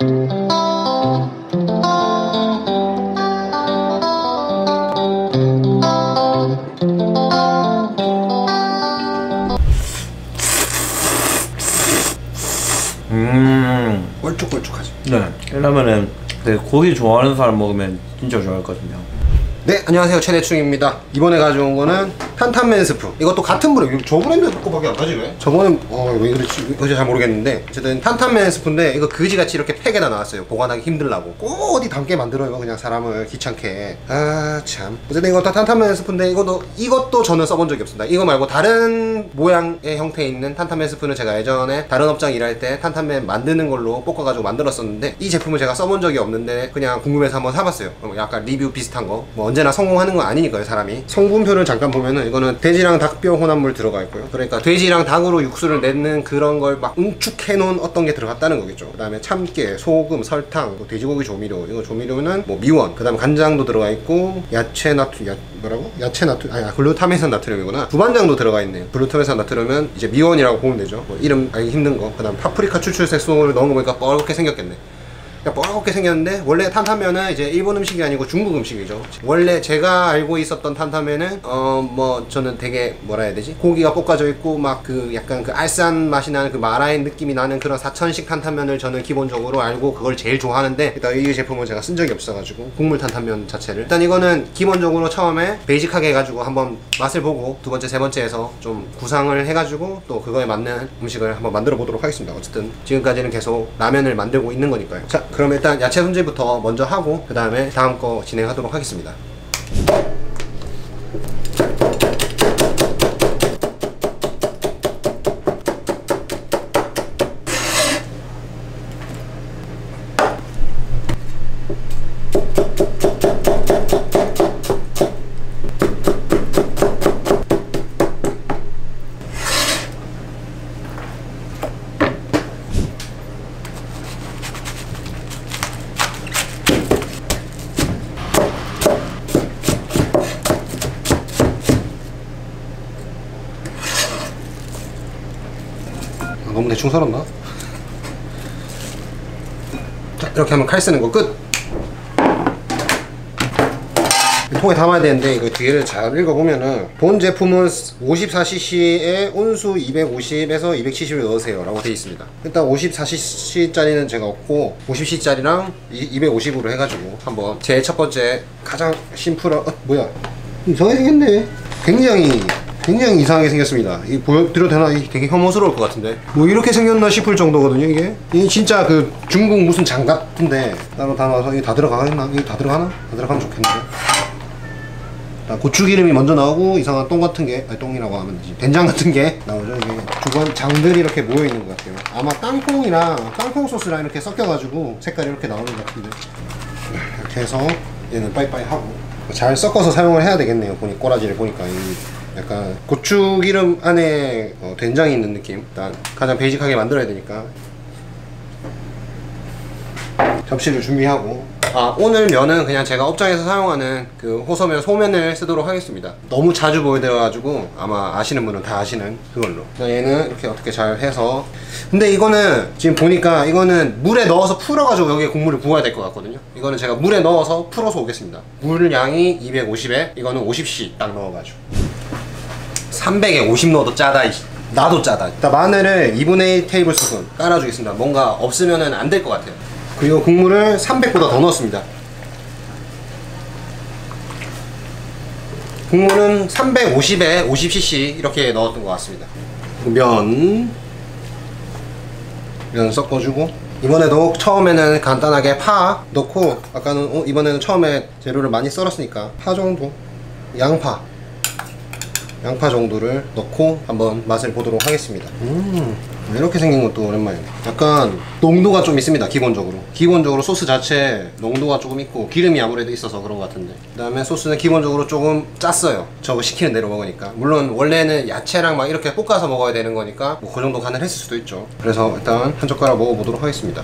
꼴쭉꼴쭉하지. 네, 이러면은 고기 좋아하는 사람 먹으면 진짜 좋아할거든요. 네, 안녕하세요, 최대충입니다. 이번에 가져온 거는 탄탄면 스프. 이것도 같은 브랜드, 저 브랜드 거밖에 안 가지 왜? 저거는 왜 그렇지? 그것이 잘 모르겠는데 어쨌든 탄탄면 스프인데 이거 그지같이 이렇게 팩에다 나왔어요. 보관하기 힘들라고. 꼭 어디 담게 만들어요, 그냥 사람을 귀찮게. 아 참. 어쨌든 이것도 탄탄면 스프인데 이것도 저는 써본 적이 없습니다. 이거 말고 다른 모양의 형태에 있는 탄탄면 스프는 제가 예전에 다른 업장 일할 때 탄탄면 만드는 걸로 볶아가지고 만들었었는데 이 제품을 제가 써본 적이 없는데 그냥 궁금해서 한번 사봤어요. 약간 리뷰 비슷한 거. 뭐 언제나 성공하는 건 아니니까요, 사람이. 성분표를 잠깐 보면은 이거는 돼지랑 닭뼈 혼합물 들어가 있고요. 그러니까 돼지랑 닭으로 육수를 내는 그런 걸 막 응축해 놓은 어떤 게 들어갔다는 거겠죠. 그 다음에 참깨, 소금, 설탕, 또 돼지고기 조미료. 이거 조미료는 뭐 미원, 그 다음에 간장도 들어가 있고 야채 글루타민산 나트륨이구나. 두반장도 들어가 있네요. 글루타민산 나트륨은 이제 미원이라고 보면 되죠. 뭐 이름 알기 힘든 거. 그 다음 파프리카 추출색소를 넣은 거 보니까 뻘겋게 생겼겠네. 뻘겋게 생겼는데 원래 탄탄면은 이제 일본 음식이 아니고 중국 음식이죠. 원래 제가 알고 있었던 탄탄면은 뭐 저는 되게 뭐라 해야 되지? 고기가 볶아져 있고 막 그 약간 그 알싸한 맛이 나는 그 마라인 느낌이 나는 그런 사천식 탄탄면을 저는 기본적으로 알고 그걸 제일 좋아하는데 일단 이 제품은 제가 쓴 적이 없어가지고 국물 탄탄면 자체를 일단 이거는 기본적으로 처음에 베이직하게 해가지고 한번 맛을 보고 두 번째 세 번째에서 좀 구상을 해가지고 또 그거에 맞는 음식을 한번 만들어 보도록 하겠습니다. 어쨌든 지금까지는 계속 라면을 만들고 있는 거니까요. 자, 그럼 일단 야채 손질부터 먼저 하고 그 다음에 다음 거 진행하도록 하겠습니다. 너무 대충 썰었나? 자, 이렇게 하면 칼 쓰는 거 끝! 통에 담아야 되는데 이거 뒤에를 잘 읽어보면은 본 제품은 54cc에 온수 250에서 270을 넣으세요 라고 되어 있습니다. 일단 54cc 짜리는 제가 없고 50cc 짜리랑 250으로 해가지고 한번 제 첫 번째 가장 심플한 뭐야 이상하게 생겼네. 굉장히 이상하게 생겼습니다. 이 보여드려도 되나? 되게 혐오스러울 것 같은데 뭐 이렇게 생겼나 싶을 정도거든요. 이게 진짜 그 중국 무슨 장 같은데 따로 담아서 이게 다 들어가겠나? 이게 다 들어가나? 다 들어가면 좋겠는데. 고추기름이 먼저 나오고 이상한 똥 같은 게 아니 똥이라고 하면 되지 된장 같은 게 나오죠. 이게 주변 장들이 이렇게 모여 있는 것 같아요. 아마 땅콩 소스랑 이렇게 섞여가지고 색깔이 이렇게 나오는 것 같은데 이렇게 해서 얘는 빠이빠이 하고 잘 섞어서 사용을 해야 되겠네요. 꼬라지를 보니까 약간 고추기름 안에 된장이 있는 느낌. 일단 가장 베이직하게 만들어야 되니까 접시를 준비하고 오늘 면은 그냥 제가 업장에서 사용하는 그 호소면 소면을 쓰도록 하겠습니다. 너무 자주 보여드려가지고 아마 아시는 분은 다 아시는 그걸로. 얘는 이렇게 어떻게 잘 해서 근데 이거는 지금 보니까 이거는 물에 넣어서 풀어가지고 여기에 국물을 부어야 될 것 같거든요. 이거는 제가 물에 넣어서 풀어서 오겠습니다. 물 양이 250에 이거는 50cc 딱 넣어가지고 300에 50 넣어도 짜다. 나도 짜다. 일단 마늘을 2분의 1 테이블 스푼 깔아주겠습니다. 뭔가 없으면은 안 될 것 같아요. 그리고 국물을 300보다 더 넣었습니다. 국물은 350에 50cc 이렇게 넣었던 것 같습니다. 면 섞어주고 이번에도 처음에는 간단하게 파 넣고 아까는 이번에는 처음에 재료를 많이 썰었으니까 파 정도 양파 정도를 넣고 한번 맛을 보도록 하겠습니다. 이렇게 생긴 것도 오랜만이네. 약간 농도가 좀 있습니다. 기본적으로 소스 자체 농도가 조금 있고 기름이 아무래도 있어서 그런 것 같은데 그 다음에 소스는 기본적으로 조금 짰어요. 저거 시키는 대로 먹으니까. 물론 원래는 야채랑 막 이렇게 볶아서 먹어야 되는 거니까 뭐 그 정도 간을 했을 수도 있죠. 그래서 일단 한 젓가락 먹어보도록 하겠습니다.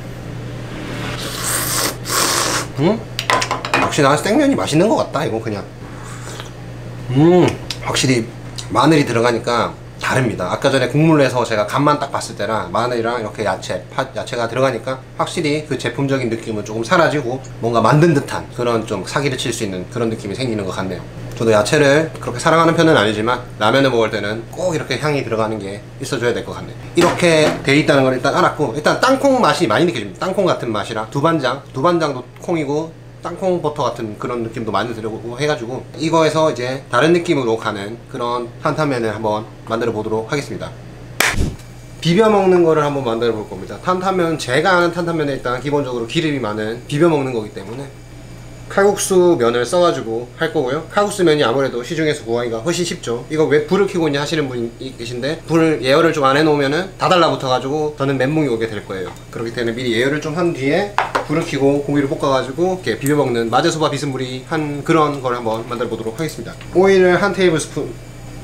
역시 나는 생면이 맛있는 것 같다. 이거 그냥 확실히 마늘이 들어가니까 다릅니다. 아까 전에 국물에서 제가 간만 딱 봤을 때랑 마늘이랑 이렇게 야채가 들어가니까 확실히 그 제품적인 느낌은 조금 사라지고 뭔가 만든 듯한 그런 좀 사기를 칠 수 있는 그런 느낌이 생기는 것 같네요. 저도 야채를 그렇게 사랑하는 편은 아니지만 라면을 먹을 때는 꼭 이렇게 향이 들어가는 게 있어줘야 될 것 같네요. 이렇게 돼 있다는 걸 일단 알았고, 일단 땅콩 맛이 많이 느껴집니다. 땅콩 같은 맛이랑 두반장도 콩이고 땅콩 버터 같은 그런 느낌도 많이 들어오고 해가지고 이거에서 이제 다른 느낌으로 가는 그런 탄탄면을 한번 만들어 보도록 하겠습니다. 비벼 먹는 거를 한번 만들어 볼 겁니다. 탄탄면, 제가 아는 탄탄면은 일단 기본적으로 기름이 많은 비벼 먹는 거기 때문에 칼국수 면을 써가지고 할 거고요. 칼국수 면이 아무래도 시중에서 구하기가 훨씬 쉽죠. 이거 왜 불을 켜고 있냐 하시는 분이 계신데, 불 예열을 좀 안 해놓으면은 다 달라붙어 가지고 저는 멘붕이 오게 될 거예요. 그렇기 때문에 미리 예열을 좀 한 뒤에 불을 켜고 고기를 볶아가지고 이렇게 비벼 먹는 마제소바 비스무리 한 그런 걸 한번 만들어 보도록 하겠습니다. 오일을 한 테이블스푼,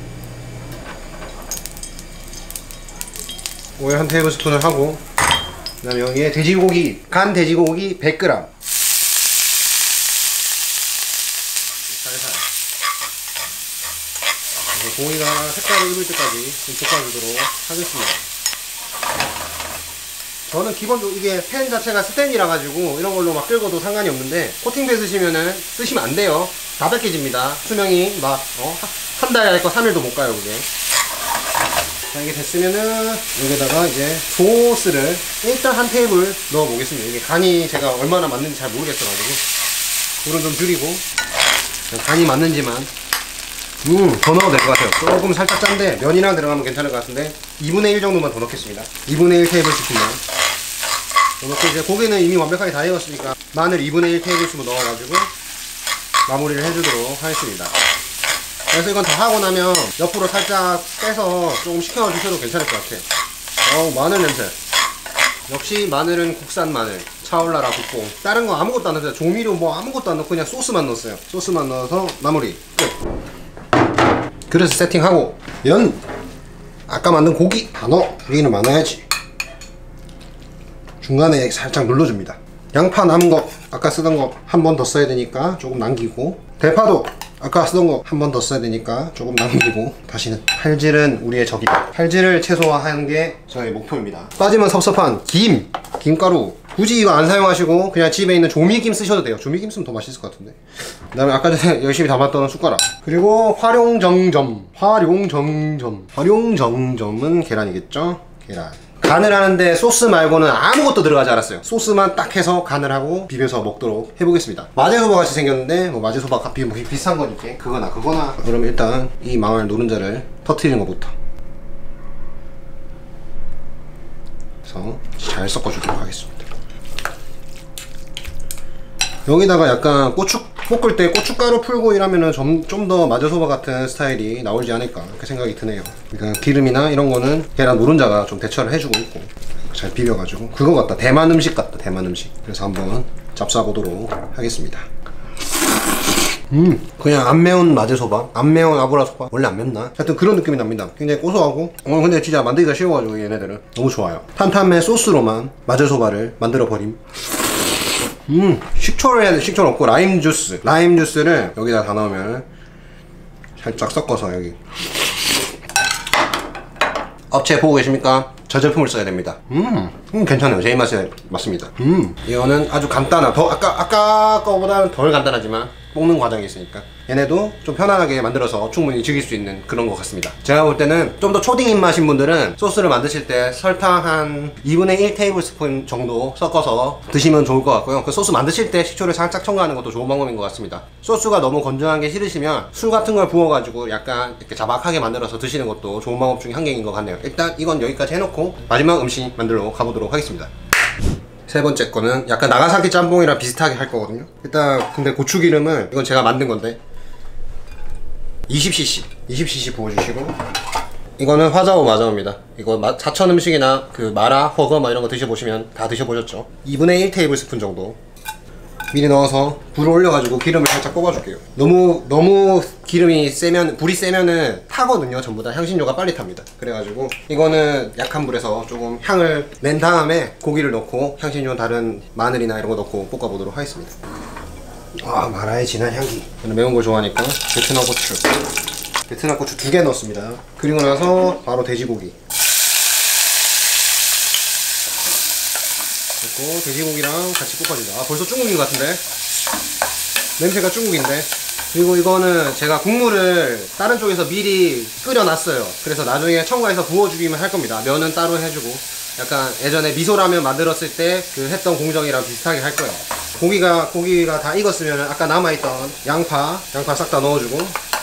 오일 한 테이블스푼을 하고, 그 다음에 여기에 돼지고기, 간 돼지고기 100g 살살, 그래서 고기가 색깔을 입을 때까지 좀 볶아주도록 하겠습니다. 저는 기본적으로 이게 팬 자체가 스텐이라 가지고 이런 걸로 막 끓여도 상관이 없는데, 코팅배 쓰시면은 쓰시면 안 돼요. 다 벗겨집니다. 수명이 막 한 달 갈 거 3일도 못 가요 그게. 자, 이게 됐으면은 여기다가 이제 소스를 일단 한 테이블 넣어 보겠습니다. 이게 간이 제가 얼마나 맞는지 잘 모르겠어가지고 불은 좀 줄이고, 간이 맞는지만 더 넣어도 될 것 같아요. 조금 살짝 짠데 면이랑 들어가면 괜찮을 것 같은데 2분의 1 정도만 더 넣겠습니다. 2분의 1 테이블 스푼만 넣고, 이제 고기는 이미 완벽하게 다 익었으니까 마늘 2분의 1 테이블 스푼 넣어가지고 마무리를 해주도록 하겠습니다. 그래서 이건 다 하고 나면 옆으로 살짝 빼서 조금 식혀 주셔도 괜찮을 것 같아요. 마늘 냄새. 역시 마늘은 국산 마늘. 차올라라 국뽕. 다른 거 아무것도 안 넣었어요. 조미료 뭐 아무것도 안 넣고 그냥 소스만 넣었어요. 소스만 넣어서 마무리 끝. 그래서 세팅하고, 면 아까 만든 고기 다 넣어. 고기는 많아야지. 중간에 살짝 눌러줍니다. 양파 남은 거 아까 쓰던 거 한 번 더 써야 되니까 조금 남기고, 대파도 아까 쓰던 거 한 번 더 써야 되니까 조금 남기고, 다시는 칼질은 우리의 적이다. 칼질을 최소화하는 게 저의 목표입니다. 빠지면 섭섭한 김가루 굳이 이거 안 사용하시고 그냥 집에 있는 조미김 쓰셔도 돼요. 조미김 쓰면 더 맛있을 것 같은데. 그 다음에 아까 전에 열심히 담았던 숟가락, 그리고 활용정점은 계란이겠죠. 계란. 간을 하는데 소스 말고는 아무것도 들어가지 않았어요. 소스만 딱 해서 간을 하고 비벼서 먹도록 해보겠습니다. 마제소바 같이 생겼는데 뭐 마제소바 비슷한 거니까 그거나 그럼 일단 이 망할 노른자를 터트리는 것부터 그래서 잘 섞어주도록 하겠습니다. 여기다가 약간 볶을 때 고춧가루 풀고 이러면은 좀 더 마제소바 같은 스타일이 나오지 않을까 그렇게 생각이 드네요. 그러니까 기름이나 이런 거는 계란 노른자가 좀 대처를 해주고 있고, 잘 비벼가지고 그거 같다. 대만 음식 같다. 대만 음식. 그래서 한번 잡숴보도록 하겠습니다. 그냥 안 매운 마제소바, 안 매운 아브라소바, 원래 안 맵나? 하여튼 그런 느낌이 납니다. 굉장히 고소하고, 근데 진짜 만들기가 쉬워가지고 얘네들은 너무 좋아요. 탄탄면 소스로만 마제소바를 만들어버림. 식초를 해야 돼. 식초는 없고 라임 주스를 여기다 다 넣으면 살짝 섞어서, 여기 업체 보고 계십니까? 저 제품을 써야 됩니다. 괜찮아요. 제 입맛에 맞습니다. 이거는 아주 간단한, 아까 거보다는 덜 간단하지만 볶는 과정이 있으니까 얘네도 좀 편안하게 만들어서 충분히 즐길 수 있는 그런 것 같습니다. 제가 볼 때는 좀 더 초딩 입맛인 분들은 소스를 만드실 때 설탕 한 2분의 1 테이블 스푼 정도 섞어서 드시면 좋을 것 같고요. 그 소스 만드실 때 식초를 살짝 첨가하는 것도 좋은 방법인 것 같습니다. 소스가 너무 건조한 게 싫으시면 술 같은 걸 부어가지고 약간 이렇게 자박하게 만들어서 드시는 것도 좋은 방법 중에 한 개인 것 같네요. 일단 이건 여기까지 해놓고 마지막 음식 만들러 가보도록 하겠습니다. 세 번째 거는 약간 나가사키 짬뽕이랑 비슷하게 할 거거든요. 일단 근데 고추기름을, 이건 제가 만든 건데 20cc 부어주시고, 이거는 화자오 마자오입니다. 이거 사천 음식이나 그 마라, 허거 막 이런 거 드셔보시면 다 드셔보셨죠. 2분의 1 테이블 스푼 정도 미리 넣어서 불을 올려가지고 기름을 살짝 뽑아줄게요. 너무 기름이 세면, 불이 세면은 타거든요. 전부 다 향신료가 빨리 탑니다. 그래가지고 이거는 약한 불에서 조금 향을 낸 다음에 고기를 넣고 향신료 다른 마늘이나 이런 거 넣고 볶아보도록 하겠습니다. 마라의 진한 향기. 저는 매운 걸 좋아하니까 베트남 고추 베트남 고추 2개 넣었습니다. 그리고 나서 바로 돼지고기. 그리고 돼지고기랑 같이 볶아준다. 아, 벌써 중국인 것 같은데? 냄새가 중국인데? 그리고 이거는 제가 국물을 다른 쪽에서 미리 끓여놨어요. 그래서 나중에 첨가해서 부어주기만 할 겁니다. 면은 따로 해주고 약간 예전에 미소라면 만들었을 때 그 했던 공정이랑 비슷하게 할 거예요. 고기가 다 익었으면 아까 남아있던 양파 싹 다 넣어주고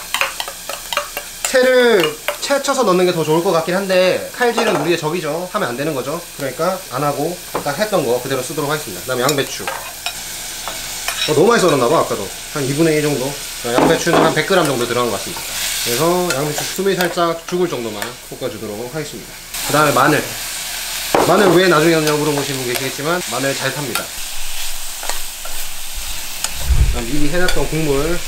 채 쳐서 넣는 게 더 좋을 것 같긴 한데 칼질은 우리의 적이죠. 하면 안 되는 거죠. 그러니까 안 하고 딱 했던 거 그대로 쓰도록 하겠습니다. 그 다음에 양배추. 너무 많이 썰었나봐. 아까도 한 2분의 1 정도. 양배추는 한 100g 정도 들어간 것 같습니다. 그래서 양배추 숨이 살짝 죽을 정도만 볶아주도록 하겠습니다. 그 다음에 마늘 왜 나중에 넣냐고 물어보시는 분 계시겠지만 마늘 잘 탑니다. 미리 해놨던 국물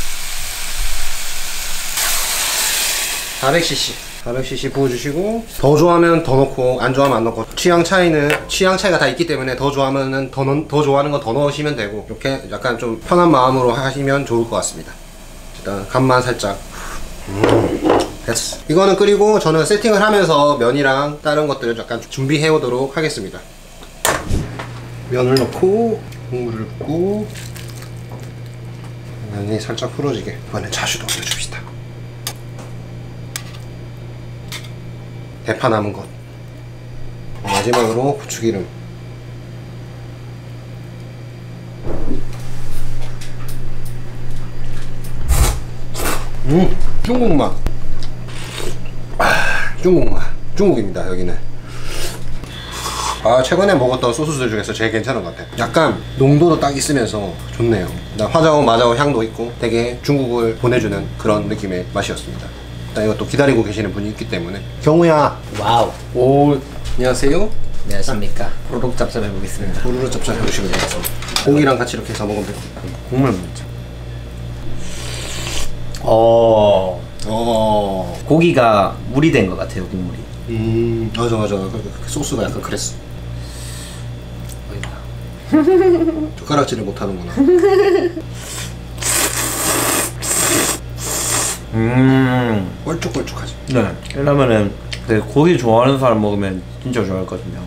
400cc 부어주시고 더 좋아하면 더 넣고 안 좋아하면 안 넣고 취향 차이가 다 있기 때문에 더 좋아하면 더 좋아하는 거 더 넣으시면 되고 이렇게 약간 좀 편한 마음으로 하시면 좋을 것 같습니다. 일단 간만 살짝 됐어. 이거는 끓이고 저는 세팅을 하면서 면이랑 다른 것들을 약간 준비해 오도록 하겠습니다. 면을 넣고 국물을 붓고 면이 살짝 풀어지게 이번엔 차슈도 올려줍시다. 대파 남은 것 마지막으로 고추기름. 중국 맛. 중국 맛. 중국입니다. 여기는. 최근에 먹었던 소스들 중에서 제일 괜찮은 것 같아요. 약간 농도도 딱 있으면서 좋네요. 화자오 마자오 향도 있고 되게 중국을 보내주는 그런 느낌의 맛이었습니다. 일단 이것도 기다리고 계시는 분이 있기 때문에. 경우야. 와우. 오, 안녕하세요. 안녕하십니까. 호로록 짭짭 해보겠습니다. 고루로 짭짭 해보시면 되겠습니다. 고기랑 같이 이렇게 해서 먹으면 돼요. 국물 먼저. 고기가 물이 된 것 같아요, 국물이. 맞아. 그 소스가 약간 그랬어. 젓가락질을 못하는구나. 껄쭉껄쭉하지. 네. 이러면은 고기 좋아하는 사람 먹으면 진짜 좋아할 거거든요.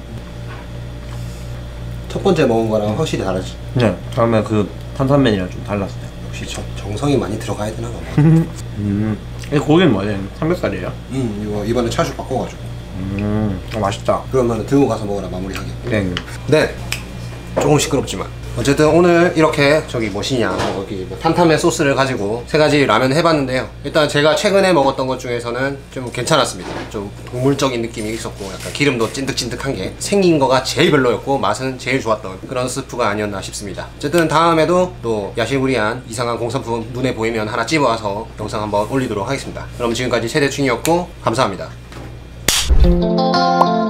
첫 번째 먹은 거랑 확실히 다르지. 네. 다음에 그 탄탄면이랑 좀 달랐어요. 역시 정성이 많이 들어가야 되나 봐. 이 고기는 뭐예요? 삼겹살이에요? 이거 이번에 차슈 바꿔가지고. 맛있다. 그러면 들고 가서 먹으라 마무리하게. 네. 조금 시끄럽지만 어쨌든 오늘 이렇게 여기 탄탄면 소스를 가지고 3가지 라면 해봤는데요. 일단 제가 최근에 먹었던 것 중에서는 좀 괜찮았습니다. 좀 동물적인 느낌이 있었고 약간 기름도 찐득찐득한 게 생긴 거가 제일 별로였고 맛은 제일 좋았던 그런 스프가 아니었나 싶습니다. 어쨌든 다음에도 또 야실구리한 이상한 공산품 눈에 보이면 하나 찝어와서 영상 한번 올리도록 하겠습니다. 그럼 지금까지 최대충이었고 감사합니다.